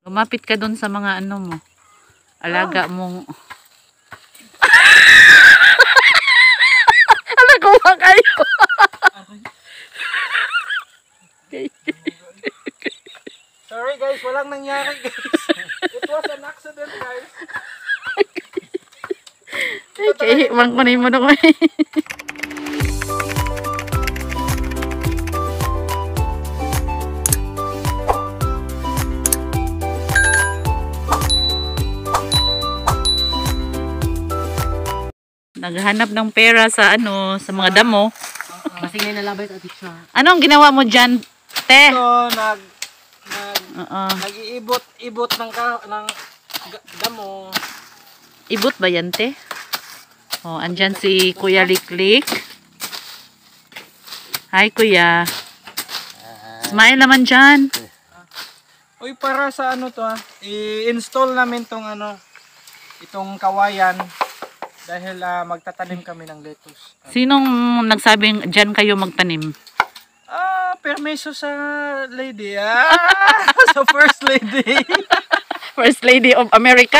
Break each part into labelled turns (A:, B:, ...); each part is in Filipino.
A: Lumapit ka doon sa mga ano mo. Alaga mong... Alagawa kayo!
B: Sorry guys, walang nangyari guys. It was an accident guys.
A: Okay, bang kunin mo doon. Naghahanap ng pera sa ano, sa mga damo.
C: Masingay na labay at siya.
A: Anong ginawa mo dyan, te?
B: So, nag-iibot ng damo.
A: Ibot ba yan, te? Oh, andyan si Kuya Liklik. Hi, Kuya. Smile naman dyan.
B: Uy, para sa ano to i-install namin tong itong kawayan. Dahil magtatanim kami ng lettuce.
A: Sinong nagsabing dyan kayo magtanim?
B: Permiso sa lady. Sa first lady.
A: First Lady of America?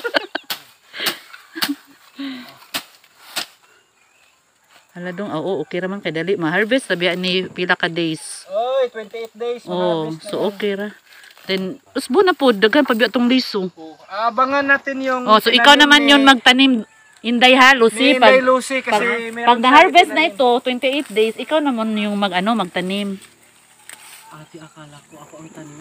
A: Hala dong, oo, okay raman kay dali. Ma-harvest, sabihan ni pila ka days.
B: Oy, 28 days.
A: Oh, so okay ra. Then, usbo na po, dagan pabiya tong liso.
B: Abangan natin yung...
A: Oh, so ikaw naman yun magtanim. Inday ha, Lucy.
B: Inday Lucy kasi
A: pag na-harvest na ito, 28 days, ikaw naman yung magtanim.
C: Ate, akala ko ako ang tanim.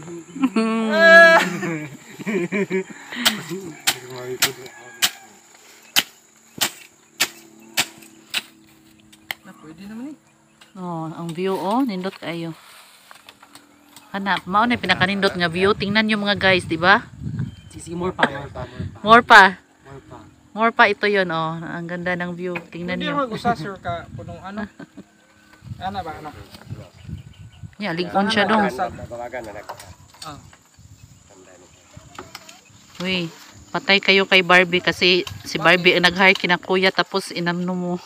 B: Pwede naman
A: Oh, ang view nindot kayo. Hanap, mao na pinakanindot nga view. Tingnan niyo mga guys, di ba?
C: Sige, more pa.
A: More pa ito 'yon, oh. Ang ganda ng view. Tingnan niyo.
B: Hindi mag-usa sir ka punong ano. Ano ba ano?
A: Yeah, ligon siya dong. Uy, patay kayo kay Barbie kasi si Barbie ang nag-hire kina Kuya tapos inamno mo.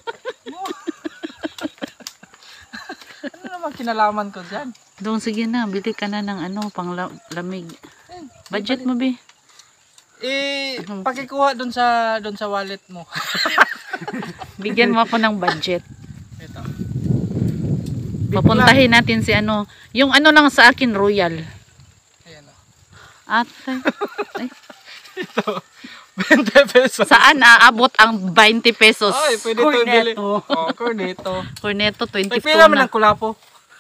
B: Ano naman kinalaman ko diyan?
A: Dong, sige na, bili ka na ng pang lamig. Budget mo, be.
B: Pakikuha doon sa wallet mo.
A: Bigyan mo ako ng budget.
B: Ito.
A: Papuntahin natin si yung lang sa akin, Royal.
B: Ayan o.
A: Ate. Ay.
B: Ito. 20 pesos.
A: Saan aabot ang 20 pesos?
B: Ay, pwede ito bili. Cornetto.
A: Cornetto, 24
B: Pila mo
A: na.
B: ng kulapo?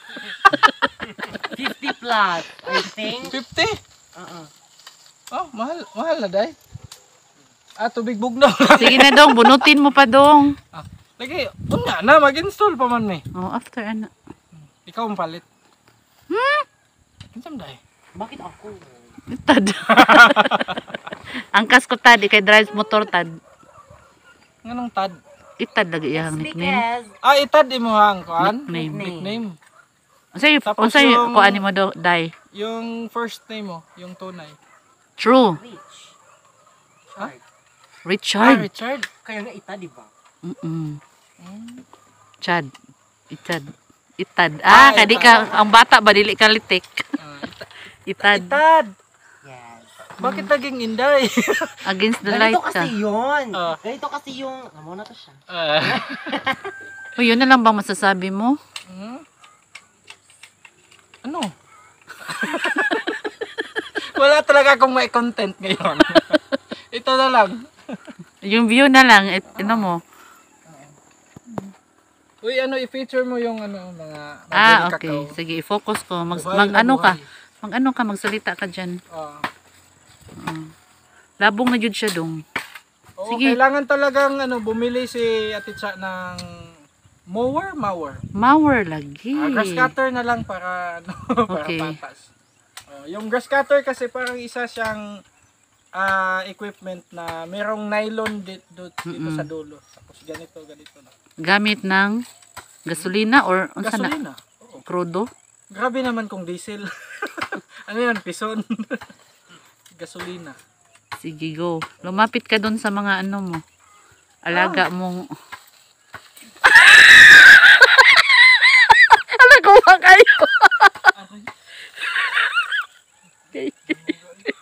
C: 50 plus, I think.
B: 50? Oh, mahal na day. Tubig bugnaw.
A: Sige na dong, bunutin mo pa dong.
B: Lagi, una na, mag-install pa man may.
A: Oh, after
B: Ikaw ang palit. Kinsam day?
C: Bakit ako?
A: Tad. Angkas ko tad, kay drive motor tad.
B: Nganong tad?
A: Itad lagi iyang nickname.
B: Itad mo hang kuan?
A: Nickname. Unsay
B: yung-
A: kuan mo do, dai?
B: Yung first name mo, yung tunay.
A: True.
C: Rich.
A: Richard.
B: Richard.
C: Kaya nga ita, di ba?
A: Chad. Itad. Kadi ka ang bata ba dili ka litik. Itad.
B: Itad.
C: Yes.
B: Bakit naging Inday?
A: Against the light
C: Ganito
A: ka.
C: kasi yun. Ganito kasi yung... Amo na to siya.
A: O, yun na lang bang masasabi mo?
B: Ano? Wala talaga akong may content ngayon. Ito na lang.
A: Yung view na lang, mo.
B: Uy, i-feature mo yung mga
A: Okay.
B: kakao.
A: Sige, i-focus ko.
B: Buhay na buhay.
A: Magsalita ka dyan. Labong na jud siya dong.
B: Oo,
A: Sige.
B: kailangan talagang bumili si Ate Cha ng mower.
A: Mower lagi.
B: Grass cutter na lang para para
A: Okay.
B: patas. Yung grass cutter kasi parang isa siyang equipment na merong nylon dito sa dulo. Tapos ganito na.
A: Gamit ng gasolina or unsa na?
B: Gasolina. Oo.
A: Crudo?
B: Grabe naman kung diesel. Ano yan? Pison. Gasolina.
A: Sige, go. Lumapit ka doon sa mga mo. Alaga mong... Alagawa kayo.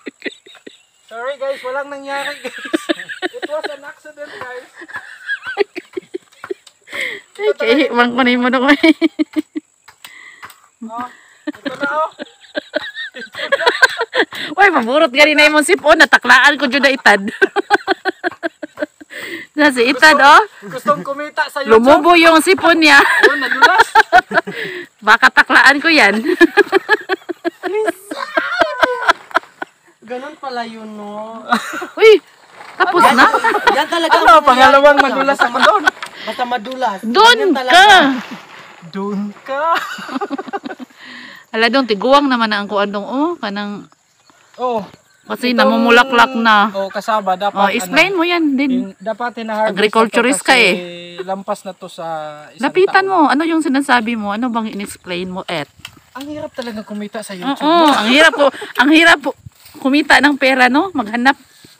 B: guys, walang nangyari guys. It was an accident guys.
A: Okay, bang kunin mo na ko.
B: Oh, ito na oh.
A: Uy, maburot gani na imong sipon, nataklaan ko jud na itad. Na si itad oh.
B: Gustong kumita sa YouTube.
A: Lumubo yung sipon niya.
B: Oh, nadulas.
A: Baka taklaan ko yan.
C: Ganun pala yun, no?
A: Uy, tapos na.
C: Yan talaga.
B: Ano, pangalawang madulas ako doon.
C: Basta madulas.
A: Doon
C: Ganyan talaga.
A: ka.
B: Doon ka.
A: Ala dong, tiguang naman na ang kuan dong. Oh, kanang,
B: Oh.
A: kasi namumulaklak na.
B: Oh, kasaba dapat.
A: Oh, explain mo yan din.
B: Dapat hina-harvest
A: Agriculturist
B: na to
A: ka
B: kasi lampas na to sa isang
A: Lapitan
B: taon.
A: mo. Ano yung sinasabi mo? Ano bang in-explain mo, Et?
B: Ang hirap talaga kumita sa
A: Oo,
B: YouTube.
A: ang hirap po kumita ng pera, no? Maghanap.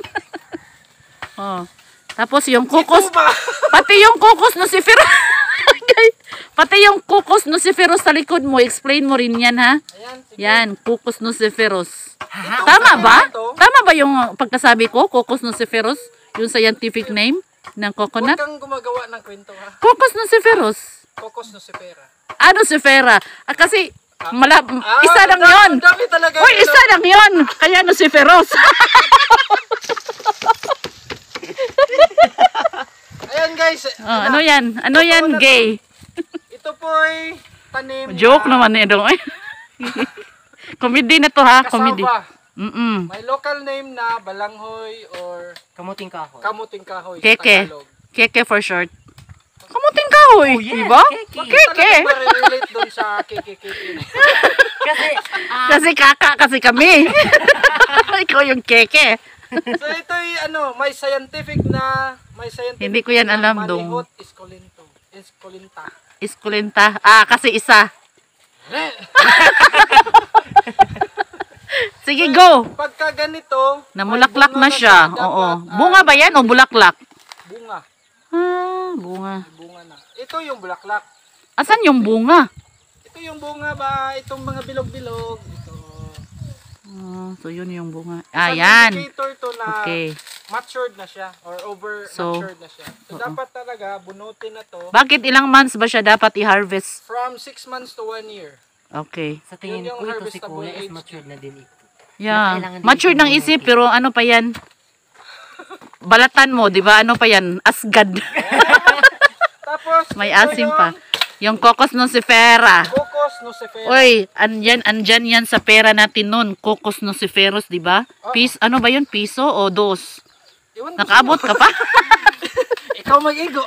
A: Oh. Tapos yung kukos,
B: Ito ba?
A: pati yung kukos no si pati yung kukos no si sa likod mo, explain mo rin yan, ha?
B: Ayan, sige.
A: Yan, kukos no si
B: Ito,
A: Tama ba?
B: ito.
A: Tama ba yung pagkasabi ko, kukos no si yung scientific name ng
B: Huwag
A: coconut?
B: kang gumagawa ng kwento ha.
A: Kukos no si
B: Focus no si pera.
A: Ano si kasi isa lang
B: dami-
A: yon.
B: Dami talaga.
A: Uy,
B: yun,
A: isa lang yon. Kaya no si
B: Ayan guys.
A: ano yan? Ano yan, gay?
B: Ito po'y tanim
A: Joke
B: na
A: naman eh dong. Comedy na to ha, comedy.
B: kasaba.
A: Mm.
B: May local name na balanghoy or
C: Kamuting kahoy.
B: kamuting kahoy sa
A: Keke.
B: Tagalog.
A: Keke for short. Kamuting kahoy, di ba? Keke.
B: Relate doon sa keke.
C: Kasi,
A: Kasi kaka kasi kami. Ikaw yung keke.
B: So ito'y may scientific
A: Hindi ko yan alam, dong.
B: Manihot Escolinta.
A: Iskulenta. Kasi isa. Sige, go.
B: Pagka ganito,
A: Namulaklak
B: may bunga
A: na siya.
B: dapat,
A: Oo. Bunga ba yan o bulaklak?
B: Bunga.
A: Bunga.
B: Bunga na. Ito yung bulaklak.
A: Asan yung bunga?
B: Ito yung bunga ba? Itong mga bilog-bilog. Ito.
A: So, yun yung bunga.
B: Isang
A: Yan.
B: indicator to na
A: Okay.
B: matured na siya or over-matured na siya. So, dapat talaga bunutin na to
A: Bakit ilang months ba siya dapat i-harvest?
B: from 6 months to 1 year.
A: Okay.
C: sa tingin
B: Yun yung
C: ko, ito si
B: harvestable
C: Kuya is
B: age.
C: matured na din ito.
A: Yeah.
C: Kailangan din
A: Mature ng
C: ito
A: isip pero ano pa yan? Balatan mo, di ba? Ano pa yan? Asgad.
B: Tapos,
A: May
B: ito
A: asim
B: yung
A: pa. Yung Cocos Nocifera.
B: Cocos Nocifera.
A: Uy, andyan yan sa pera natin nun. Cocos Nociferos, di ba? Ano ba yun? Piso o dos?
B: Iwan ko
A: Nakaabot ka pa?
B: sa'yo. Ikaw mag-igo.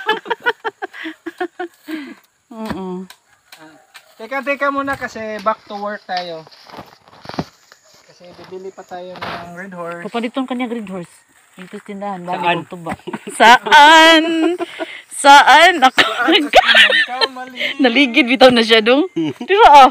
A: Oo.
B: Teka muna kasi back to work tayo. Kasi bibili pa tayo ng Red Horse.
A: Kapaliton kanya Red Horse. Ito tindahan. Bali ko ba? Saan? Saan? Ako.
B: Kamali.
A: Naligid bitaw na siya dong. Tira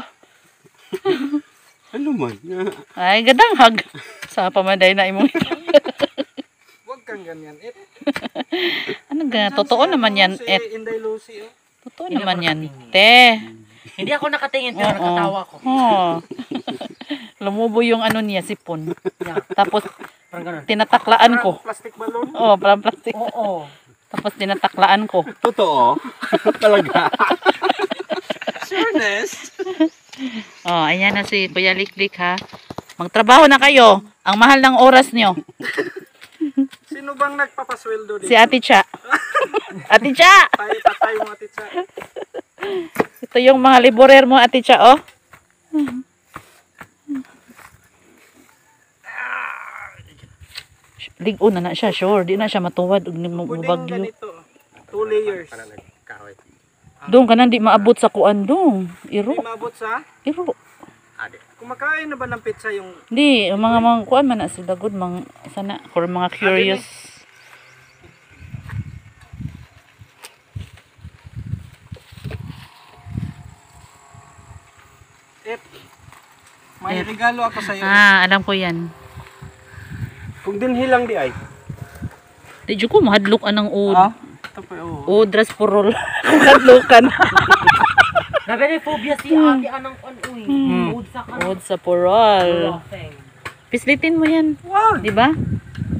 D: Ano man?
A: Ay, gadang hag. Sa pamaday na imo.
B: Huwag kang ganyan.
A: Ano ga? Totoo naman yan.
B: Inday Lucy. Oh.
A: Totoo naman yan. Te.
C: Hindi ako nakatingin pero
A: Oo.
C: nakatawa ko.
A: Lumubo yung ano niya, sipon.
C: Yeah.
A: Tapos,
C: Parang ganun.
A: tinataklaan ko.
B: Plastic balloon.
A: Parang plastic.
C: Oo.
A: Tapos, tinataklaan ko.
D: Totoo? Talaga?
B: Sureness.
A: Ayan na si Kuya Liklik, ha. Magtrabaho na kayo. Ang mahal ng oras nyo.
B: Sino bang nagpapasweldo dito?
A: Si Ate Cha. Ate Cha!
B: Tayo mga titsa.
A: Ito yung mga laborer mo, Ate Cha, oh. Ligo na siya, sure. Di na siya matuwad.
B: Pwedeng
A: Mubagyo.
B: ganito. 2 layers.
A: Doon ka na, di maabot sa kuan dong. Iro.
B: Hindi maabot sa...
A: Iro.
B: Kumakain na ba ng pizza yung...
A: Di, mga kuan man na sila good. Sana, for mga curious.
B: May regalo ako sa'yo.
A: Alam ko yan.
D: Kung dinhi lang di ay.
A: Di ko mahadlok anang ud.
B: Ito po, oh.
A: Udras purol. Hadlokan.
C: Grabe na yung phobia si Ate Anang uy. Ud sa kanan.
A: Ud sa purol.
C: Laughing.
A: Pislitin mo yan.
B: Wow!
A: Di ba?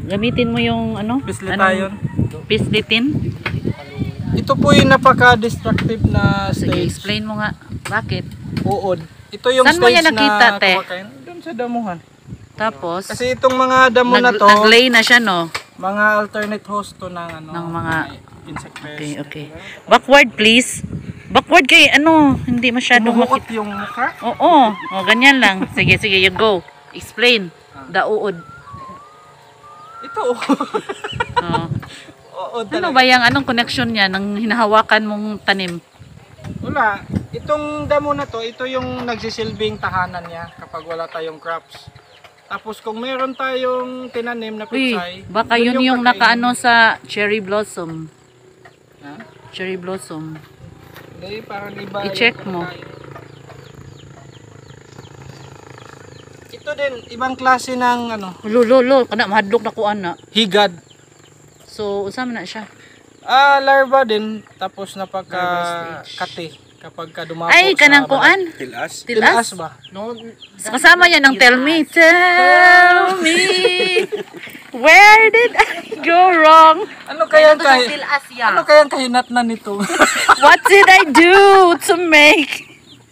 A: Gamitin mo yung ano?
B: Pislitayon.
A: Pislitin?
B: Ito po yung napaka-destructive na
A: Sige,
B: stage.
A: explain mo nga. Bakit?
B: Uod. Ito yung
A: Saan mo
B: stage
A: yan nakita,
B: na
A: te?
B: kumakain. Doon sa damuhan.
A: Tapos,
B: Kasi itong mga damo na to,
A: nag-lay na siya, no?
B: mga alternate host to ng ano,
A: Ng mga
B: insect pest.
A: Okay, okay. Backward, please. Backward kay ano, hindi masyadong
B: Humuhukot
A: makita.
B: yung mukha.
A: Oo, ganyan lang. Sige, sige, you go. Explain. Dauod.
B: Ito.
A: Oh.
B: Oo,
A: Ano ba yung anong connection niya ng hinahawakan mong tanim?
B: Wala. Itong damo na to, ito yung nagsisilbing tahanan niya kapag wala tayong crops. Tapos kung meron tayong tinanim na
A: Uy,
B: pitsay,
A: baka
B: yun
A: yun yung
B: kakainin.
A: nakaano sa cherry blossom.
B: Ha?
A: Cherry blossom.
B: Hindi, parang iba.
A: I-check
B: yung
A: mo.
B: kakain. Ito din, ibang klase ng ano,
A: Lolo, kana mahadlok na kuan na.
B: higad.
A: So, unsa man na siya?
B: Larva din, tapos napaka
A: Larva stage.
B: kati kapag ka dumapo
A: Ay, kanang
B: balat.
A: kuan.
D: Tilas.
B: Tilas
A: Tilas.
B: ba?
C: No,
A: Kasama yan ng tell me. Tell me. Where did I go wrong?
B: Ano kaya kay
C: tilas ya.
B: Ano kaya kahinatnan nito?
A: What did I do to make?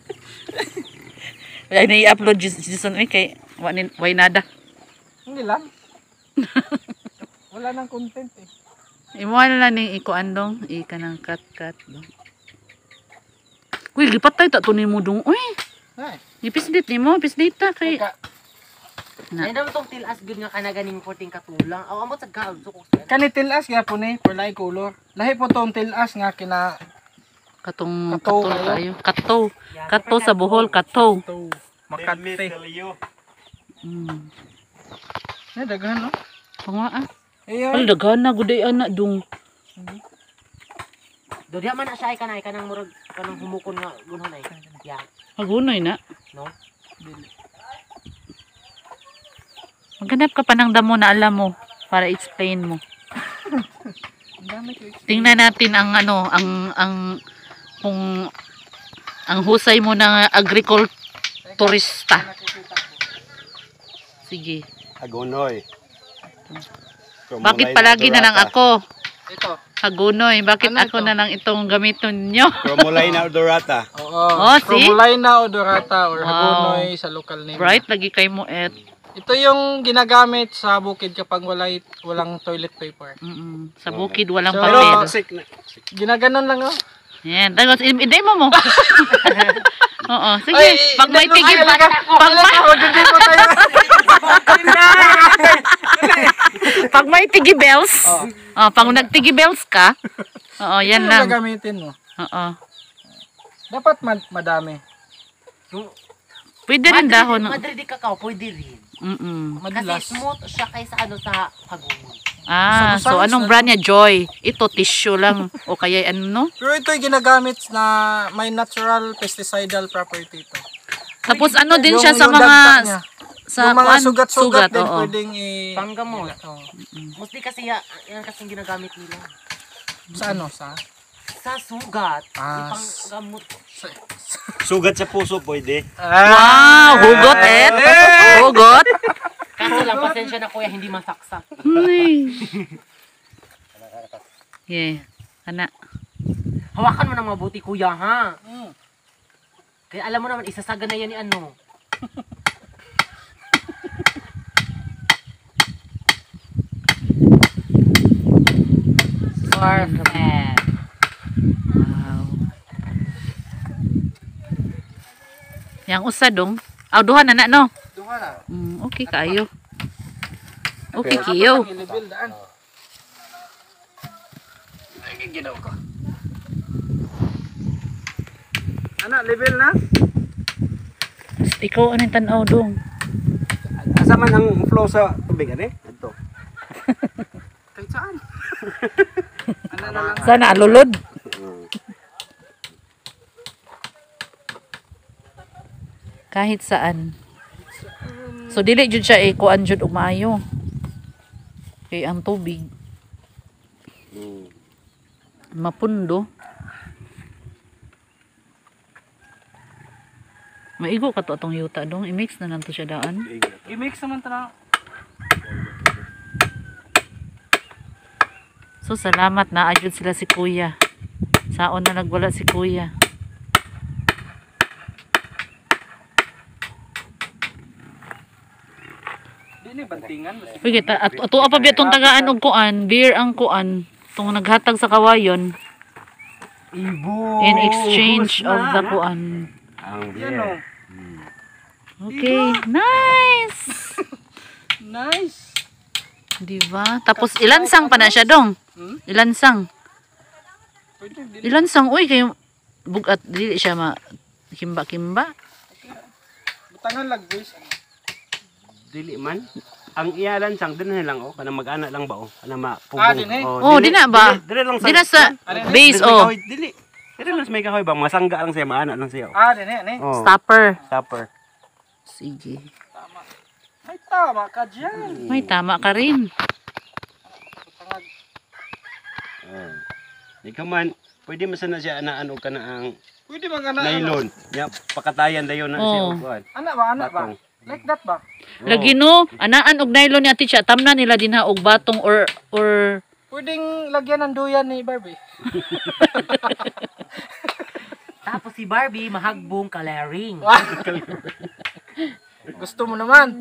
A: Ay, na-i-upload Jason kay why nada.
B: Hindi lang. Wala nang content eh.
A: Imo na lang ning ikuan dong, ika ng cut dong. Uy, lipat tayo ta tunin mo dong. Uy,
B: Ay,
A: ipislit ni mo, pisdita kay
B: teka.
C: Ay naman tong tilas good nga kana ganing 14 katulang. Aw amot sa gaud so ko.
B: Kani tilas gyapon eh, for light color. Lahi po tong tilas nga kina
A: katong
B: Kataw
A: katol
B: kayo.
A: kayo. Kato sa Bohol, kato.
B: to makate.
A: Mm.
B: Na daghan no?
A: Pangaa.
B: Ayun.
A: Ay, daghan na guday ana dong.
C: Do diha man na siya ay kanay kanang murag kanang humukon nga gunhon ay. Ya.
A: Magunoy na.
C: No.
A: Maghanap ka pa ng damo na alam mo para explain mo.
B: Ang dami ko.
A: Tingnan natin ang ano, ang kung ang husay mo ng agrikulturista. Sige.
D: Agonoy.
A: Bakit palagi na lang ako?
B: Ito.
A: Hagunoy, bakit
B: Ano
A: ako
B: ito?
A: na lang itong gamiton nyo?
D: Cromolina odorata.
B: Oo.
A: Oh, see?
B: Cromolina odorata or
A: Wow.
B: hagonoy sa local name.
A: Bright, lagi kay mo et.
B: Ito yung ginagamit sa bukid kapag walang toilet paper.
A: Sa bukid walang
B: So,
A: papel.
D: Toxic na.
B: Ginaganon lang oh.
A: Yan, tapos iday mo mo. Oo, sige.
B: Ay,
A: Pag may
B: ay,
A: tigib,
B: alaga, hindi mo tayo.
A: pag may tigibels, pag nagtigibels ka, oo, yan
B: Ito yung
A: lang.
B: gagamitin mo.
A: Oo.
B: Dapat madami.
A: Pwede rin dahon.
C: Madrid kakao pwede rin. Kasi
B: Madalas.
C: smooth siya kaysa ano sa hagonoy.
A: So
B: Sabusalos
A: anong
B: na.
A: brand niya? Joy. Ito, tissue lang. O kaya ano, no?
B: Pero ito yung ginagamit na may natural pesticidal property ito.
A: Tapos ano din siya sa
B: Yung
A: mga
B: dagta niya.
A: sa
B: yung mga
A: kuwan,
B: sugat-sugat din
A: oo.
B: pwedeng
C: Panggamot.
B: Oo.
C: Mostly kasi yan kasing ginagamit nila.
B: Sa ano? Sa?
C: Sa sugat,
B: Ah,
C: ipanggamot.
D: Sugat sa puso pwede.
A: Wow, hugot eh. Hugot.
C: Kaso lang, pasensya na kuya, hindi masaksak.
A: Uy. Yeah. Ana.
C: Hawakan mo ng mabuti kuya ha. Kaya alam mo naman, isasaga na yan ni ano. Perfect.
A: Wow. Yang usa dong. Aw duha na na no.
B: Duha na.
A: Okay kayo. Okay kayo.
B: Level daan. Ay, ginaw ko. Ana, level na?
A: Ikaw anong tanaw dong?
D: Asa man ang flow sa tubig ani? Ito.
B: Kahit saan? Ano na lang.
A: Sana alulod. Kahit saan. So dili jud siya kuan jud og maayo. Kay ang tubig mapundo. Maigo ka to atong yuta dong. I-mix na lang to siya daan.
B: I-mix naman ito na.
A: So salamat na ayud sila si kuya. Saon na nagwala si kuya.
B: Di ni bantingan.
A: Uy, kita ato pa biya tong tagaan og kuan, beer ang kuan, tong naghatag sa kawayon
C: Ibo.
A: in exchange of the kuan.
D: Ang
B: Yan
D: beer.
B: o.
A: Okay, nice.
B: Nice.
A: Diba? Tapos ilansang pa na siya dong. Ilansang.
B: Pwede din.
A: Ilansang uy kay bugat dili siya ma kimba-kimba.
B: Butangan lang guys.
D: Dili man. Ang iyalan sang din lang oh, kana mag-ana lang ba oh, kana mapugong.
B: Ah, din eh.
A: Oh, di na ba?
D: Dili lang
A: Di na sa base
D: Dili
A: oh.
D: Dili. Dili lang sa may kahoy ba, masangga lang siya, maana lang siya.
B: Ah, din eh.
D: Oh.
A: Stopper.
D: Stopper.
A: Sige.
B: Ay, tama ka dyan.
A: May tama ka rin.
B: Butangag.
D: Oh. Ikaw man, pwede man sana siya anaan og kana ang
B: Pwede bang ana?
D: nylon. Ya, pakatayan dayon na siya
A: Oh.
D: og kuan.
B: Ana ba?
D: Batong.
B: Like that ba?
A: Lagi no, anaan og nylon ni ati siya, tamna nila dinha og batong or
B: Pwedeng lagyan ng duyan ni Barbie.
C: Tapos si Barbie, mahagbong coloring.
B: Gusto mo naman.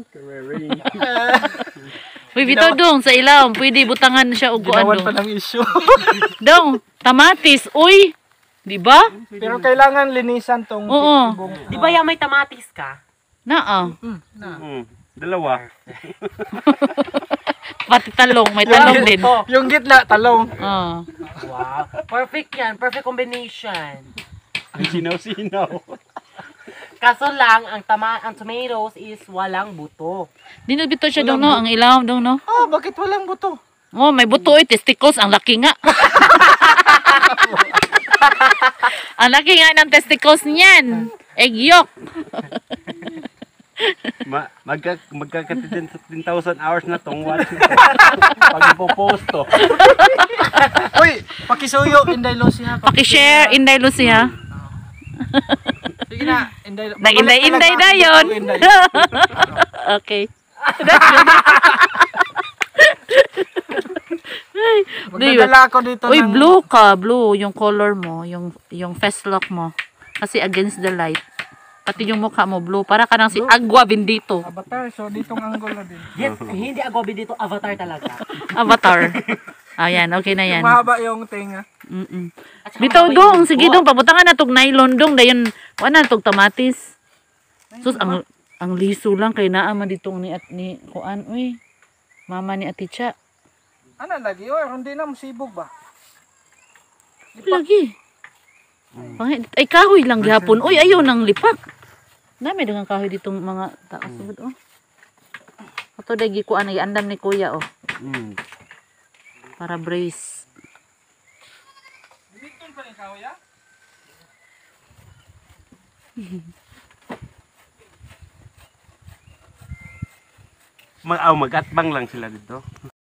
A: Uy, bitaw dong sa ilaw, pwede butangan siya og kuan
B: Ginawan pa
A: dong.
B: ng issue.
A: Dong, tamatis, uy. Di ba?
B: Pero kailangan linisan tong
A: Oo.
B: tibong.
C: Di ba yung may tamatis ka?
A: Naa.
D: Dalawa.
A: Pati talong, may talong din.
B: Yung gitna, talong.
A: Ah.
C: Wow. Perfect yan. Perfect combination.
D: Sinaw-sinaw.
C: Kaso lang, ang tomatoes is walang buto.
A: Di na bitaw siya dong no, ang ilaw dong no.
B: Oh, bakit walang buto?
A: Oh, may buto eh, testicles, ang laki nga. Ang laki nga ng testicles niyan. Egg yolk.
D: Magkakatitin sa 10,000 hours na tong watch. Pag ipopost to.
B: Uy, pakisuyo, Inday Lucy ha.
A: Paki-share, Inday Lucy ha.
B: Sige na, Inday.
A: Nag-inday-inday na yun. Okay.
B: Magdadala ako dito
A: Uy,
B: ng...
A: blue ka. Blue, yung color mo. Yung face lock mo. Kasi against the light. Pati yung mukha mo blue. Para ka nang si Agua Bendito.
B: Avatar, so ditong angle na din.
C: Yes, hindi agobi dito, avatar talaga.
A: Avatar. Ayan, okay na yan.
B: Mahaba yung tinga.
A: Mm-mm.
C: At saka
A: Bitaw
C: mahaba yung
A: dong,
C: buto.
A: sige dong, pabutangan na tog nylon dong, dayon wala na tog tamatis. Sus, ang liso lang kay naa man ditong ni kuan, uy. Mama ni Ate Cha.
B: Ano lagi? Uy, hindi na masibog ba?
A: Lagi. Ay kahoy lang gihapon. Uy, ayaw nang lipak. Dami dengan kahoy ditong mga taas sugod oh. Ato dagi kuan ay andam ni kuya oh, para brace.
B: Dito pa rin kawya?
D: Mag-atbang lang sila dito.